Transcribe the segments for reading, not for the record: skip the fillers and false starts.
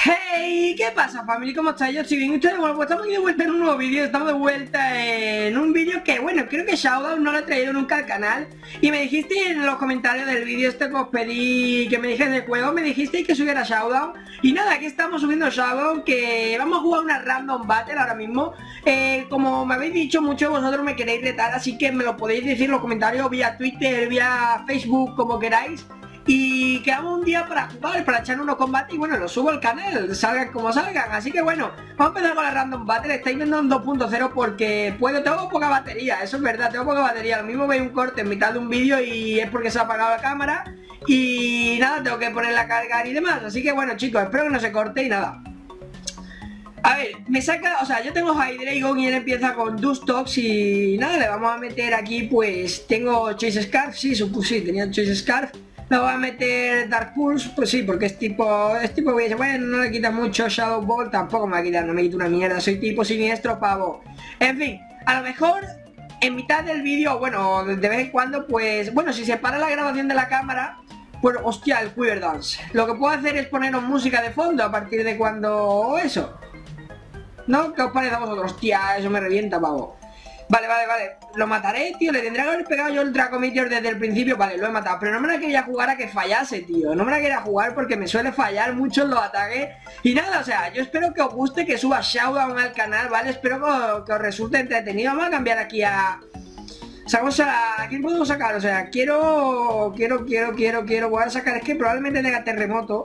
Hey, ¿qué pasa, familia? ¿Cómo estáis? Yo estoy bien. Ustedes, bueno, pues estamos aquí de vuelta en un nuevo vídeo. Estamos de vuelta en un vídeo que, bueno, creo que Showdown no lo he traído nunca al canal. Y me dijiste en los comentarios del vídeo este que os pedí, que me dijiste de juego, me dijisteis que subiera Showdown. Y nada, aquí estamos subiendo Showdown, que vamos a jugar una Random Battle ahora mismo. Como me habéis dicho, muchos de vosotros me queréis retar, así que me lo podéis decir en los comentarios vía Twitter, vía Facebook, como queráis. Y quedamos un día para jugar, para echar unos combates y bueno, lo subo al canal, salgan como salgan. Así que bueno, vamos a empezar con la Random Battle. Estáis viendo en 2.0 porque tengo poca batería, eso es verdad, tengo poca batería. Lo mismo veis un corte en mitad de un vídeo y es porque se ha apagado la cámara. Y nada, tengo que ponerla a cargar y demás. Así que bueno, chicos, espero que no se corte y nada. A ver, me saca, o sea, yo tengo Hydreigon y él empieza con Dustox y nada, le vamos a meter aquí, pues, tengo Choice Scarf, sí, sí, tenía Choice Scarf. Le voy a meter Dark Pulse, pues sí, porque es tipo bueno, no le quita mucho. Shadow Ball tampoco me va a quitar, no me quita una mierda, soy tipo siniestro, pavo. En fin, a lo mejor en mitad del vídeo, bueno, de vez en cuando, pues, bueno, si se para la grabación de la cámara, pues, hostia, el Quiver Dance. Lo que puedo hacer es poneros música de fondo a partir de cuando, eso. ¿No? ¿Qué os parece a vosotros? Hostia, eso me revienta, pavo. Vale, lo mataré, tío, le tendría que haber pegado yo el Draco Meteor desde el principio. Vale, lo he matado, pero no me la quería jugar a que fallase, tío. No me la quería jugar porque me suele fallar mucho en los ataques. Y nada, o sea, yo espero que os guste, que suba Showdown al canal, ¿vale? Espero que os resulte entretenido. Vamos a cambiar aquí a... Sacamos ¿a quién podemos sacar? O sea, quiero, voy a sacar, es que probablemente tenga terremoto.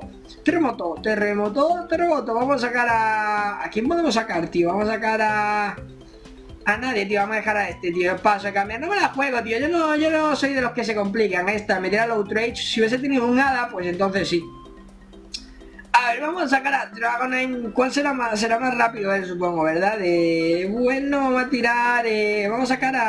Vamos a sacar ¿a quién podemos sacar, tío? Vamos a sacar a nadie, tío, vamos a dejar a este, tío. Paso a cambiar, no me la juego, tío. Yo no soy de los que se complican. Esta, meter a Outrage. Si hubiese tenido un hada, pues entonces sí. A ver, vamos a sacar a Dragonite. ¿Cuál será más rápido él, supongo, verdad? Bueno, vamos a tirar, vamos a sacar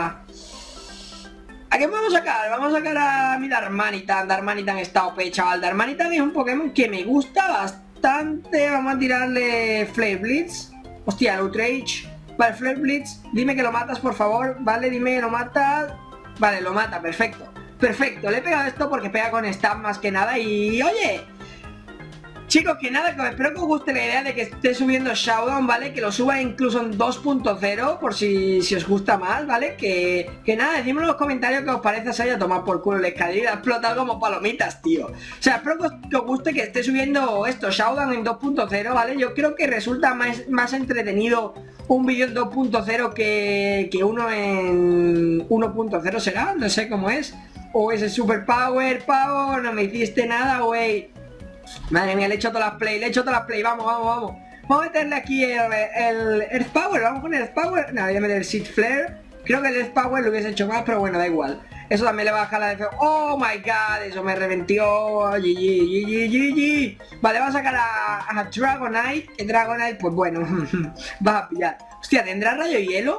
¿a quién vamos a sacar? Vamos a sacar a mi Darmanitan. Darmanitan está OP, chaval. Darmanitan es un Pokémon que me gusta bastante. Vamos a tirarle Flare Blitz. Hostia, Outrage. Vale, Flare Blitz, dime que lo matas, por favor. Vale, dime que lo matas. Vale, lo mata, perfecto. Perfecto, le he pegado esto porque pega con stab más que nada. Y oye, chicos, que nada, que espero que os guste la idea de que esté subiendo Showdown, ¿vale? Que lo suba incluso en 2.0 por si os gusta más, ¿vale? Que nada, decidme en los comentarios que os parece. Se haya tomado por culo la escalera, ha explotado como palomitas, tío. O sea, espero que os guste que esté subiendo esto, Showdown en 2.0, ¿vale? Yo creo que resulta más entretenido un vídeo en 2.0 que uno en 1.0 será, no sé cómo es. O ese Super Power, pavo, no me hiciste nada, güey. Madre mía, le he hecho todas las play, vamos. Vamos a meterle aquí el Earth Power, vamos con el Earth Power. No, voy a meter el Seed Flare. Creo que el Earth Power lo hubiese hecho más, pero bueno, da igual. Eso también le va a bajar la defensa. Oh my god, eso me reventió. GG. Vale, vamos a sacar a Dragonite. El Dragonite, pues bueno, va a pillar. Hostia, ¿tendrá rayo hielo?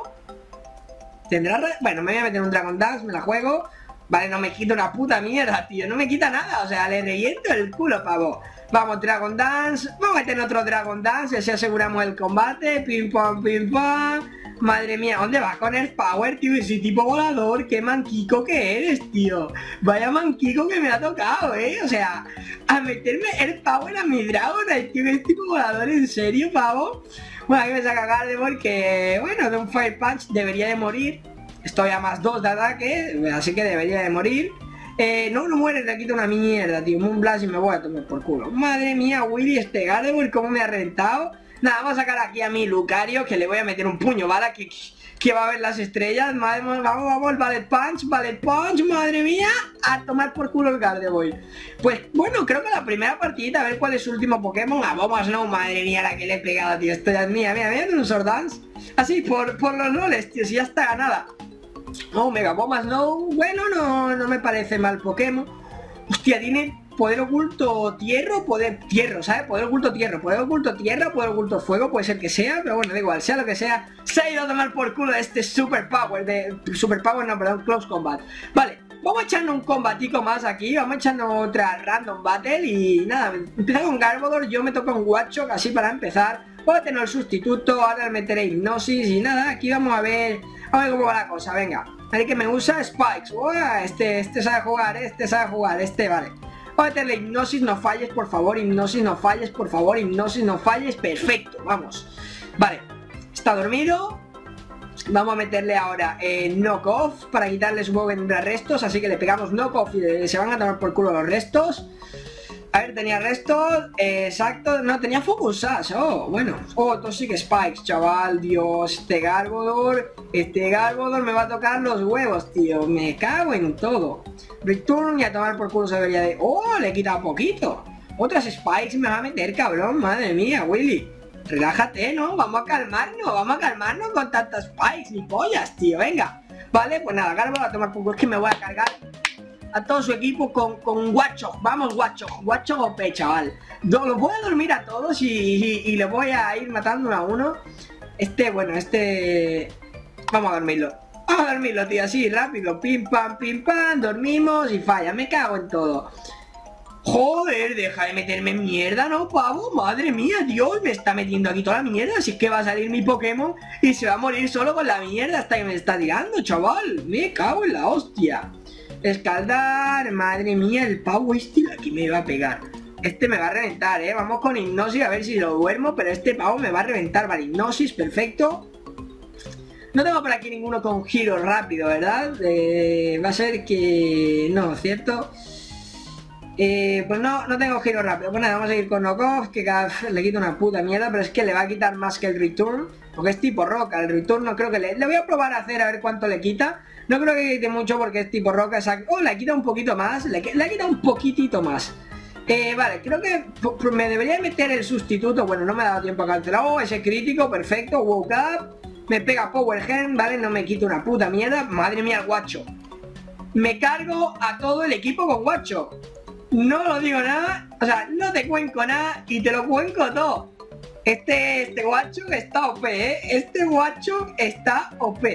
Bueno, me voy a meter un Dragon Dance, me la juego. Vale, no me quita una puta mierda, tío. No me quita nada, o sea, le reviento el culo, pavo. Vamos, Dragon Dance. Vamos a meter otro Dragon Dance, así aseguramos el combate. Pim pam. Madre mía, ¿dónde va con el Power, tío? Ese tipo volador, qué manquico que eres, tío. Vaya manquico que me ha tocado, o sea, a meterme el Power a mi Dragonite, tío. ¿Es tipo volador, en serio, pavo? Bueno, aquí me saca Gardevoir, que, bueno, de un Fire Punch debería de morir. Estoy a +2 de ataque, así que debería de morir. No muere, le quito una mierda, tío. Moonblast y me voy a tomar por culo. Madre mía, Willy, este Gardevoir, cómo me ha reventado. Nada, vamos a sacar aquí a mi Lucario, que le voy a meter un puño, ¿vale? Que va a ver las estrellas. Vamos, Ballet Punch, madre mía. A tomar por culo el Gardevoir. Pues bueno, creo que la primera partidita, a ver cuál es su último Pokémon. A Bomas no, madre mía, la que le he pegado, tío. Esto ya es mía, mira, un Sword Dance. Así, por los roles, tío, si ya está ganada. Oh, Mega Bombas no, bueno, no me parece mal Pokémon. Hostia, tiene poder oculto tierra, ¿sabes? Poder oculto tierra, poder oculto fuego, puede ser que sea, pero bueno, da igual, sea lo que sea. Se ha ido a tomar por culo de este Super Power, Close Combat. Vale, vamos a echarnos un combatico más aquí, vamos a echarnos otra Random Battle y nada, empieza con Garbodor, yo me toco un Watchok así para empezar. Voy a tener el sustituto, ahora le meteré Hipnosis y nada, aquí vamos a ver cómo va la cosa, venga. A ver que me usa Spikes, este sabe jugar, vale. Vamos a meterle hipnosis, no falles, por favor. Hipnosis, no falles, por favor. Hipnosis, no falles. Perfecto, vamos. Vale, está dormido. Vamos a meterle ahora knock off para quitarle su poco de restos. Así que le pegamos knock off y se van a tomar por culo los restos. A ver, tenía restos, exacto, no, tenía Focus Sash, oh, bueno. Oh, Toxic Spikes, chaval, Dios, este Garbodor me va a tocar los huevos, tío, me cago en todo. Return y a tomar por culo se debería de... Oh, le he quitado poquito. Otras Spikes me va a meter, cabrón, madre mía, Willy. Relájate, ¿no? Vamos a calmarnos con tantas Spikes, ni pollas, tío, venga. Vale, pues nada, Garbodor a tomar por culo, es que me voy a cargar a todo su equipo con Watchog. Vamos, Watchog OP, chaval. Los voy a dormir a todos y los voy a ir matando uno a uno. Bueno, vamos a dormirlo. Vamos a dormirlo, tío, así, rápido. Pim, pam, dormimos y falla. Me cago en todo. Joder, deja de meterme en mierda, ¿no, pavo? Madre mía, Dios, me está metiendo aquí toda la mierda. Si es que va a salir mi Pokémon y se va a morir solo con la mierda hasta que me está tirando, chaval. Me cago en la hostia. Escaldar, madre mía, el pavo aquí me va a pegar. Me va a reventar, vamos con hipnosis a ver si lo duermo, pero este pavo me va a reventar. Vale, hipnosis, perfecto. No tengo por aquí ninguno con giro rápido, ¿verdad? Va a ser que... No, ¿cierto? Pues no tengo giro rápido. Pues nada, vamos a ir con knockoff, que cada vez le quita una puta mierda, pero es que le va a quitar más que el return, porque es tipo roca. El return no creo que le voy a probar a hacer a ver cuánto le quita. No creo que quite mucho porque es tipo roca. Oh, le quita un poquito más, le quita un poquitito más. Vale, creo que me debería meter el sustituto. Bueno, no me ha dado tiempo a cancelar. Oh, ese crítico, perfecto, woke up. Me pega Power Gen, vale, no me quita una puta mierda. Madre mía, el Watchog. Me cargo a todo el equipo con Watchog. No lo digo nada, o sea, no te cuenco nada y te lo cuenco todo. Este Watchog está OP, Este Watchog está OP.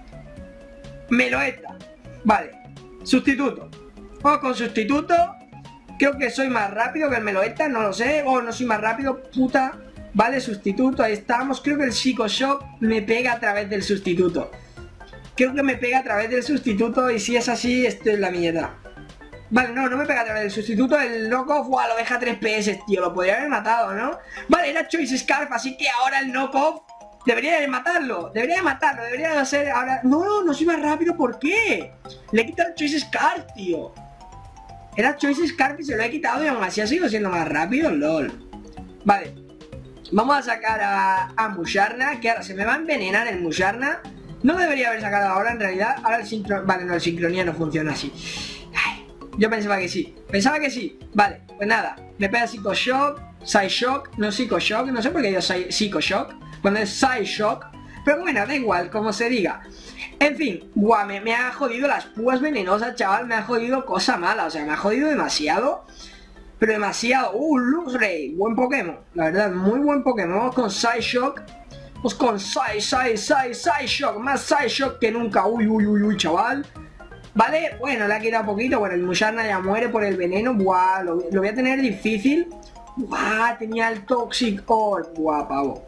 Meloetta. Vale. Sustituto. Vamos con sustituto. Creo que soy más rápido que el Meloetta, no lo sé. Oh, no soy más rápido, puta. Vale, sustituto, ahí estamos. Creo que el Psycho Shock me pega a través del sustituto. Creo que me pega a través del sustituto y si es así, esto es la mierda. Vale, no me pega a través del sustituto. El knockoff, wow, lo deja 3 PS, tío. Lo podría haber matado, ¿no? Vale, era Choice Scarf, así que ahora el knockoff debería de matarlo. Debería de hacer ahora... No soy más rápido, ¿por qué? Le he quitado el Choice Scarf, tío. Era Choice Scarf y se lo he quitado y aún así ha sido siendo más rápido, lol. Vale. Vamos a sacar a Musharna, que ahora se me va a envenenar el Musharna. No debería haber sacado ahora, en realidad. Ahora el sincronía... Vale, no, el sincronía no funciona así. Yo pensaba que sí, vale, pues nada, me pega Psycho Shock, Psy Shock, no Psycho Shock, no sé por qué yo soy Psycho Shock, cuando es Psy Shock, pero bueno, da igual, como se diga. En fin, guau, me ha jodido las púas venenosas, chaval, me ha jodido cosa mala, o sea, me ha jodido demasiado, pero demasiado. Luxray, buen Pokémon, la verdad, muy buen Pokémon. Vamos con Psy Shock, vamos con Psy Shock, más Psy Shock que nunca, uy, chaval. Vale, bueno, le ha quitado poquito. Bueno, el Musharna ya muere por el veneno. Buah, lo voy a tener difícil. Buah, tenía el Toxic Orb. Buah, pavo.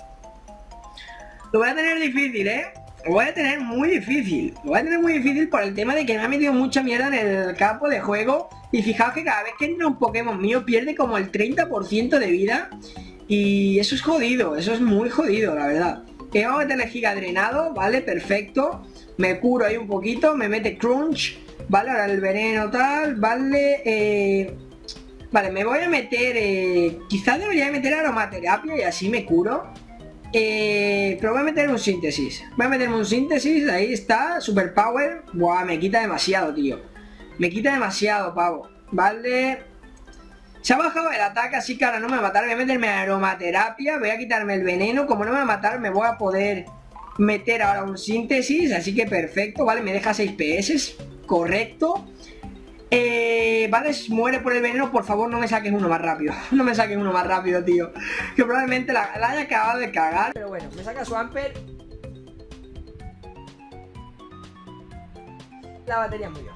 Lo voy a tener difícil, Lo voy a tener muy difícil. Lo voy a tener muy difícil por el tema de que me ha metido mucha mierda en el campo de juego. Y fijaos que cada vez que entra un Pokémon mío pierde como el 30% de vida. Y eso es jodido, eso es muy jodido, la verdad. Vamos a meterle Giga Drenado, vale, perfecto. Me curo ahí un poquito, me mete Crunch, vale, ahora el veneno tal, vale, vale, me voy a meter, quizás debería meter aromaterapia y así me curo, pero voy a meter un síntesis, ahí está, super power, buah, me quita demasiado, tío, me quita demasiado, pavo, vale, se ha bajado el ataque, así que ahora no me va a matar, voy a meterme aromaterapia, voy a quitarme el veneno, como no me va a matar me voy a poder... meter ahora un síntesis, así que perfecto, vale, me deja 6 PS, correcto. Vale, muere por el veneno, por favor no me saques uno más rápido, no me saques uno más rápido, tío, que probablemente la haya acabado de cagar, pero bueno, me saca Swampert. La batería murió.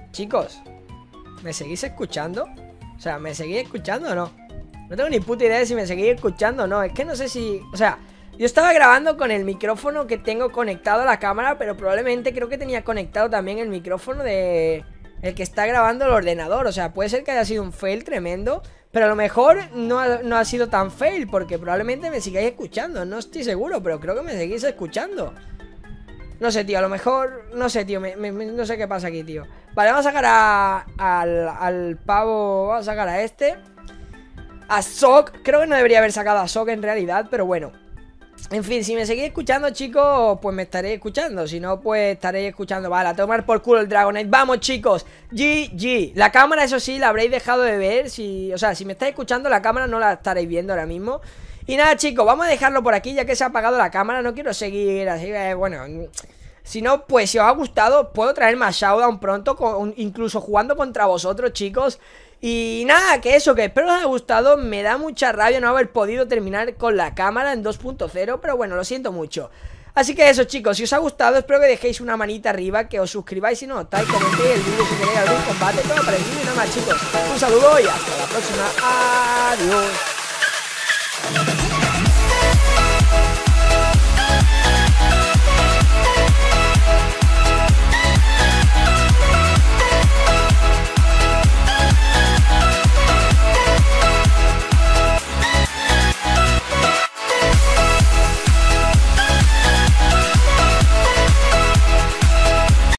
Chicos, ¿me seguís escuchando? O sea, ¿me seguís escuchando o no? No tengo ni puta idea de si me seguís escuchando o no. Es que no sé si... O sea, yo estaba grabando con el micrófono que tengo conectado a la cámara, pero probablemente creo que tenía conectado también el micrófono de... el que está grabando el ordenador. O sea, puede ser que haya sido un fail tremendo, pero a lo mejor no ha sido tan fail, porque probablemente me sigáis escuchando. No estoy seguro, pero creo que me seguís escuchando. No sé, tío, a lo mejor... No sé, tío, no sé qué pasa aquí, tío. Vale, vamos a sacar al pavo. Vamos a sacar a este. A Sok. Creo que no debería haber sacado a Sok en realidad, pero bueno. En fin, si me seguís escuchando, chicos, pues me estaréis escuchando. Si no, pues estaréis escuchando. Vale, a tomar por culo el Dragonite. Vamos, chicos, GG. La cámara, eso sí, la habréis dejado de ver. O sea, si me estáis escuchando, la cámara no la estaréis viendo ahora mismo. Y nada, chicos, vamos a dejarlo por aquí, ya que se ha apagado la cámara. No quiero seguir así, bueno... Si no, pues si os ha gustado, puedo traer más Showdown pronto, incluso jugando contra vosotros, chicos. Y nada, que eso, que espero os haya gustado. Me da mucha rabia no haber podido terminar con la cámara en 2.0, pero bueno, lo siento mucho. Así que eso, chicos, si os ha gustado, espero que dejéis una manita arriba, que os suscribáis si no estáis, comentéis el vídeo si queréis algún combate, todo parecido y nada más, chicos. Un saludo y hasta la próxima. Adiós.